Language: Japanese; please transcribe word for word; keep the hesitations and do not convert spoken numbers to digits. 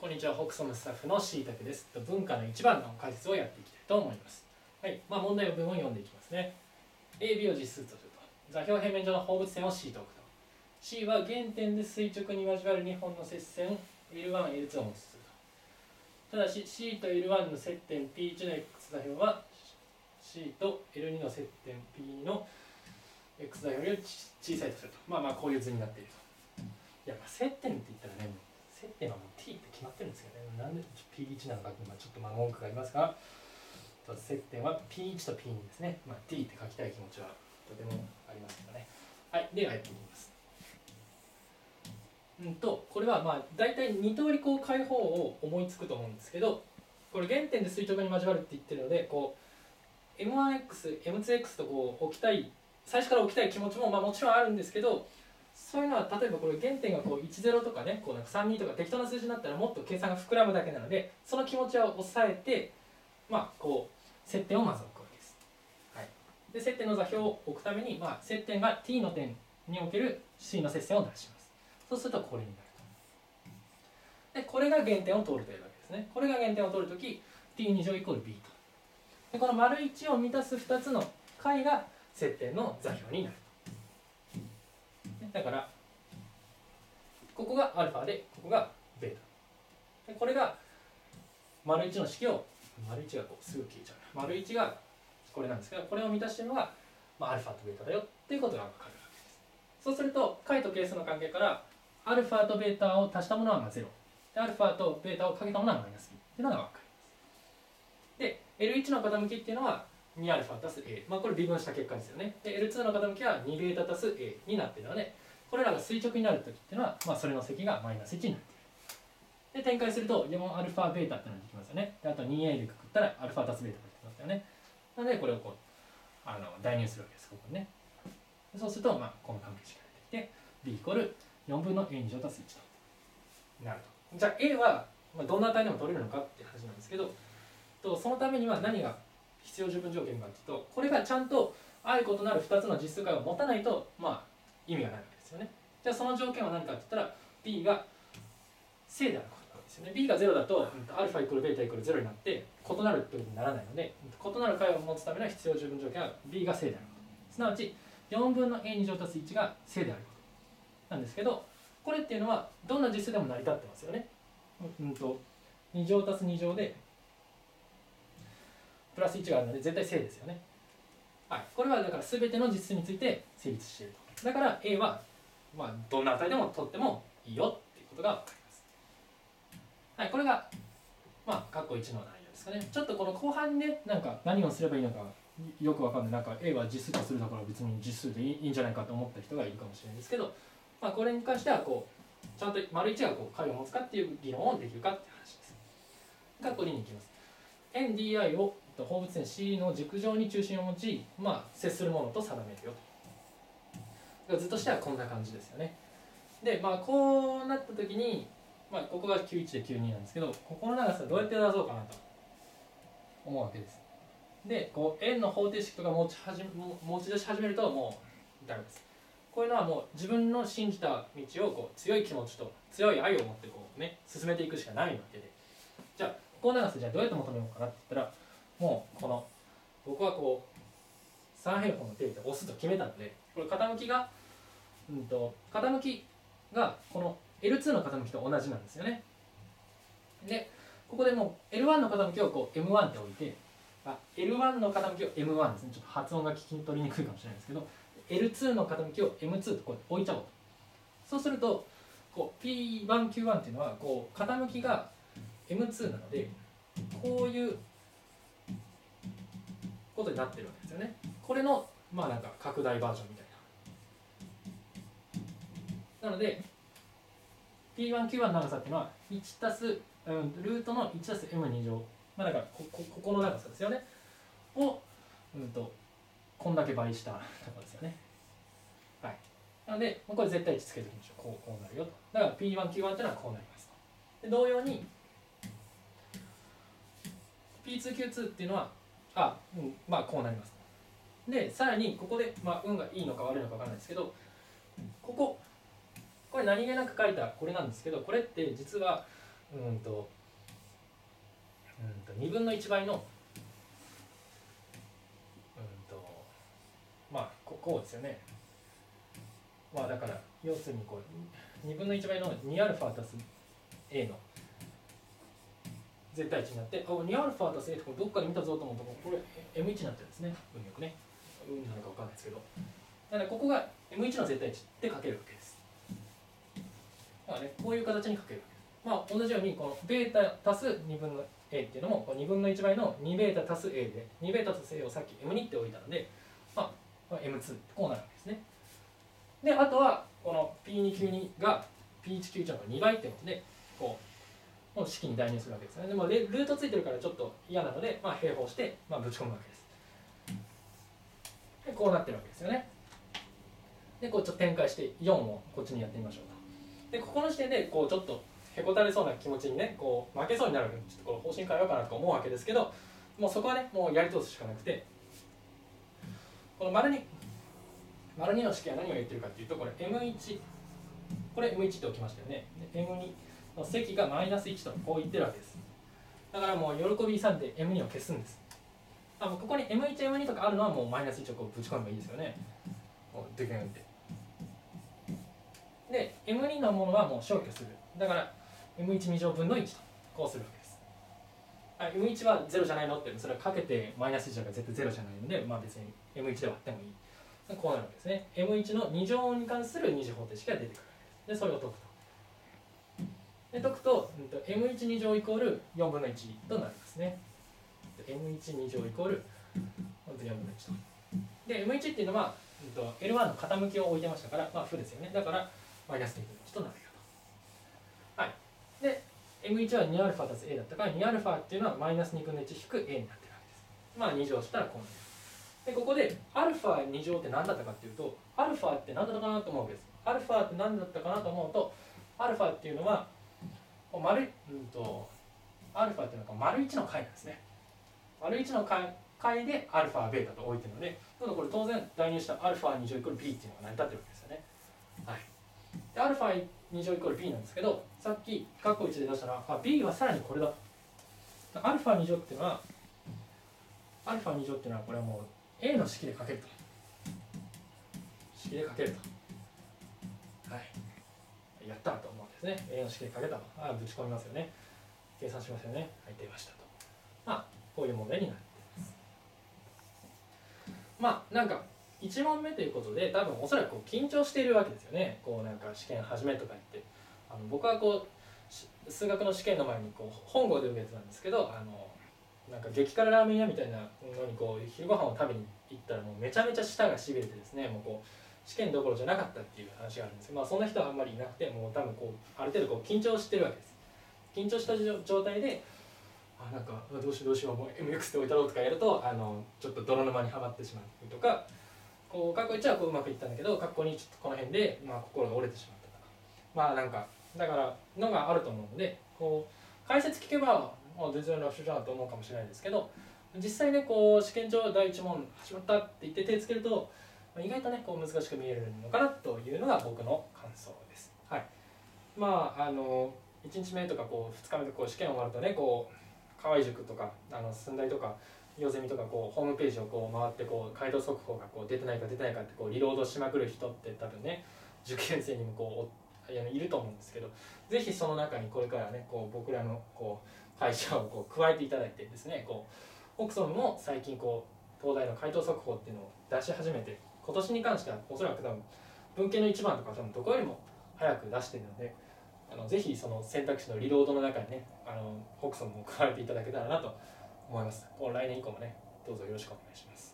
こんにちは、北総のスタッフのしいたけです。文化の一番の解説をやっていきたいと思います。はい、まあ、問題文を読んでいきますね。A、B を実数とすると、座標平面上の放物線を C と置くと。C は原点で垂直に交わるにほんの接線 エルワン、エルツー を持つとすると。ただし C と エルワン の接点 ピーワン の X 座標は C と エルツー の接点 P の X 座標より小さいとすると。まあまあこういう図になっていると。いやまあ接点って言ったらね、接点はもう T って決まってるんですよね。なんで ピーワン なのか今ちょっとまあ文句がありますが、接点は ピーワン と ピーツー ですね。まあ、T って書きたい気持ちはとてもありますけどね。はい、ではやっていきます。うんと、これはまあ大体に通りこう解法を思いつくと思うんですけど、これ原点で垂直に交わるって言ってるので、こう エムワンエックス、エムツーエックス とこう置きたい、最初から置きたい気持ちもまあもちろんあるんですけど、そういうのは例えばこれ原点がこういち、ゼロとかね、こうなんかさん、にとか適当な数字になったらもっと計算が膨らむだけなので、その気持ちは抑えて、まあこう接点をまず置くわけです。はい、で接点の座標を置くために、まあ、接点が T の点における C の接線を出します。そうするとこれになると。でこれが原点を通るというわけですね。これが原点を通るとき ティーに 乗イコール B と。でこの丸いちを満たすふたつの解が接点の座標になる。だからここが α でここが β。でこれが丸いちの式を丸いちがこうすぐ消えちゃう。丸いちがこれなんですけど、これを満たしているのが、まあ、α と β だよっていうことが分かるわけです。そうすると解と係数の関係から α と β を足したものはまあゼロで α と β をかけたものはマイナス b っていうのが分かります。で エルワン の傾きっていうのは にα 足す a、まあ、これ微分した結果ですよね。で エルツー の傾きは にβ 足す a になっているので、これらが垂直になるときっていうのは、まあ、それの積がマイナスいちになっている。で展開すると よんα β っていうのができますよね。であと にエー でくくったら α 足す β ができますよね。なのでこれをこうあの代入するわけです、ここにね。そうすると、まあ、この関係式が出てきて b イコールよんぶんの a に乗足すいちとなると。じゃあ a はどんな値でも取れるのかっていう話なんですけど、とそのためには何が必要十分条件かというと、これがちゃんとある異なるふたつの実数解を持たないと、まあ、意味がないわけですよね。じゃあその条件は何かって言ったら b が正であることなんですよね。b がゼロだと α イコール β イコールゼロになって異なるってことにならないので、異なる解を持つための必要十分条件は b が正であること。すなわちよんぶんの a に乗足すいちが正であることなんですけど、これっていうのはどんな実数でも成り立ってますよね。うんとに乗足すに乗でプラスいちがあるので絶対正ですよね。はい、これはだから全ての実数について成立していると。だから a は、まあ、どんな値でも取ってもいいよっていうことが分かります。はい、これがまあ括弧いちの内容ですかね。ちょっとこの後半ね、なんか何をすればいいのかよく分かんない。なんか a は実数とするだから別に実数でいいんじゃないかと思った人がいるかもしれないですけど、まあ、これに関してはこうちゃんと丸いちがこう解を持つかっていう議論をできるかっていう話です。括弧にに行きます。エヌディーアイ を放物線 C の軸上に中心を持ち、まあ、接するものと定めるよと。図としてはこんな感じですよね。で、まあ、こうなった時に、まあ、ここがきゅういちできゅうになんですけど、ここの長さどうやって出そうかなと思うわけです。で、こう円の方程式とか持ち始め持ち出し始めるともうダメです。こういうのはもう自分の信じた道をこう強い気持ちと強い愛を持ってこう、ね、進めていくしかないわけで、じゃあここの長さじゃあどうやって求めようかなって言ったら、もうこの僕はこう三平方の定理で押すと決めたので、これ傾きが、うんと傾きがこの エルツー の傾きと同じなんですよね。でここでもう エルワン の傾きをこう エムワン って置いて、あ エルワン の傾きを エムワン ですね。ちょっと発音が聞き取りにくいかもしれないですけど、 エルツー の傾きを エムツー とこう置いちゃおうと。そうするとこう ピーワンキューワン っていうのはこう傾きが エムツー なので、こういうことになってるわけですよね。これのまあなんか拡大バージョンみたいな。なので ピーワンキューワン の長さっていうのはいちたす、うん、ルートのいちたす エムに 乗、まあだからここここの長さですよねを、うんとこんだけ倍したところですよね。はい。なのでこれ絶対値つけておきましょう。こうこうなるよと。だから ピーワンキューワン っていうのはこうなりますと。で同様に ピーツーキューツー っていうのはあ、うん、まあこうなります。でさらにここで、まあ、運がいいのか悪いのか分からないですけど、こここれ何気なく書いたこれなんですけど、これって実は、 うんとうんとにぶんのいちばいのうんとまあここうですよね。まあだから要するにこうにぶんのいちばいの にアルファ 足す A の絶対値になって、あ にアルファ 足す A ってこれどっかで見たぞと思うとこれ エムワン になってるんですね。運よくね。運なのか分かんないですけど。なのでここが エムワン の絶対値で書けるわけです。まあね、こういう形に書けるわけです。まあ同じようにこのベータ足すにぶんの A っていうのもにぶんのいちばいのにベータ足す A でにベータ足す A をさっき エムツー って置いたので、まあ エムツー ってこうなるわけですね。であとはこの ピーツーきゅうに が ピーワンきゅういち のにばいってことでこうもう式に代入するわけですね。でもルートついてるからちょっと嫌なので、まあ、並法して、まあ、ぶち込むわけです。でこうなってるわけですよね。でこうちょっと展開してよんをこっちにやってみましょうと。でここの時点でこうちょっとへこたれそうな気持ちにねこう負けそうになるわけでちょっとこれ方針変えようかなと思うわけですけど、もうそこはねもうやり通すしかなくて、この丸に丸にの式は何を言ってるかっていうと、これ エムワン これ エムワン って置きましたよね。で エムツー の積がマイナスいちとこう言ってるわけです。だからもう喜びさんで エムツー を消すんです。あもうここに エムワン、エムツー とかあるのはもうマイナスいちをこうぶち込めばいいですよね。こうドゥキュンって。で エムツー のものはもう消去する。だから エムワンに乗分のいちとこうするわけです。あ エムワン はゼロじゃないのってそれはかけてマイナスいちだから絶対ゼロじゃないので、まあ別に エムワン で割ってもいい。こうなるわけですね。エムワン のに乗に関する二次方程式が出てくるわけです。で、それを解くと。で、解くと、エムワン に乗イコールよんぶんのいちとなりますね。エムワン に乗イコールよんぶんのいちと。で、エムワン っていうのは、エルワン の傾きを置いてましたから、まあ、負ですよね。だから、マイナスにぶんのいちとなるよと。はい。で、エムワン は にアルファ 足す A だったから、にアルファ っていうのはマイナスにぶんのいち引く A になってるわけです。まあ、に乗したらこうなる。でここでアルファに乗って何だったかっていうと、アルファって何だったかなと思うわけです。アルファって何だったかなと思うと、アルファっていうのは丸、うんと、アルファっていうのが丸いちの解なんですね。丸いちの解解でアルファ、ベータと置いてるので、これ当然代入したアルファに乗イコール B っていうのが成り立ってるわけですよね。はい。でアルファに乗イコール B なんですけど、さっき括弧いちで出したら、あ B はさらにこれだ。アルファに乗っていうのは、アルファに乗っていうのはこれはもうA の式で書けると。式で書けると。はい。やったと思うんですね。A の式で書けたと。ああ、ぶち込みますよね。計算しますよね。はい、出ましたと。まあ、こういう問題になっています。まあ、なんか、いち問目ということで、多分おそらくこう緊張しているわけですよね。こうなんか試験始めとか言って。あの僕はこう、数学の試験の前にこう本郷で受けてたんですけど、あのなんか激辛ラーメン屋みたいなのにこう昼ご飯を食べに行ったらもうめちゃめちゃ舌がしびれてですね、もうこう試験どころじゃなかったっていう話があるんですけど、まあそんな人はあんまりいなくて、もう多分こうある程度こう緊張してるわけです。緊張した状態で、あなんかどうしようどうしようもう エムエックス で置いたろうとかやると、あのちょっと泥沼にはまってしまうとか、こう括弧いちはこううまくいったんだけど、括弧にちょっとこの辺でまあ心が折れてしまったとか、まあなんかだからのがあると思うので、こう解説聞けばまあ全然楽勝じゃんと思うかもしれないですけど、実際ねこう試験場第一問始まったって言って手つけると意外とねこう難しく見えるのかなというのが僕の感想です。はい。まああのいちにちめとかこうふつかめでこう試験終わるとねこう河合塾とかあの駿台とかヨゼミとかこうホームページをこう回ってこう回答速報がこう出てないか出てないかってこうリロードしまくる人って多分ね受験生にもこういると思うんですけど、ぜひその中にこれからねこう僕らのこう会社をこう加えていただいてですね、こうオクソンも最近こう東大の回答速報っていうのを出し始めて、今年に関してはおそらく多分文系のいちばんとか多分どこよりも早く出しているので、あのぜひその選択肢のリロードの中にねあのオクソンも加えていただけたらなと思います。来年以降もねどうぞよろしくお願いします。